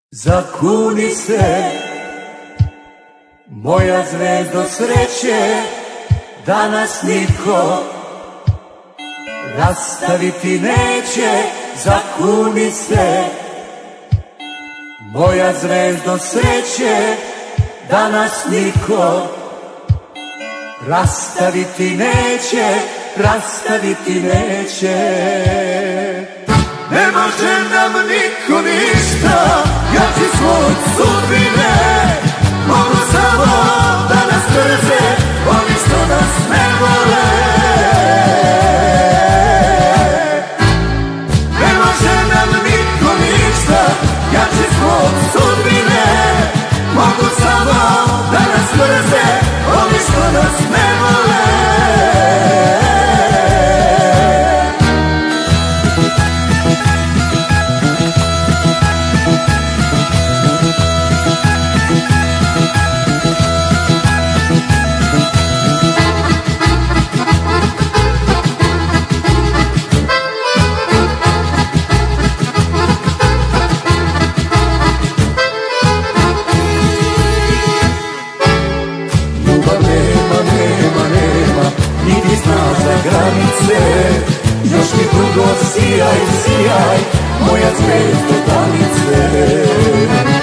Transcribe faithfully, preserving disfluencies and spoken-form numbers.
Zakuni se, moja zvezdo sreće, da nas niko rastaviti neće. Zakuni se, moja zvezdo sreće, da nas niko rastaviti neće, rastaviti neće. Ne može nam niko ništa, jači smo od sudbine. Mogu samo da nas mrze oni što nas ne vole. Ne može nam niko ništa, jači smo od sudbine. Mogu samo da nas mrze oni što nas ne vole. Još mi dugo sijaj, sijaj, moja zvezdo danice.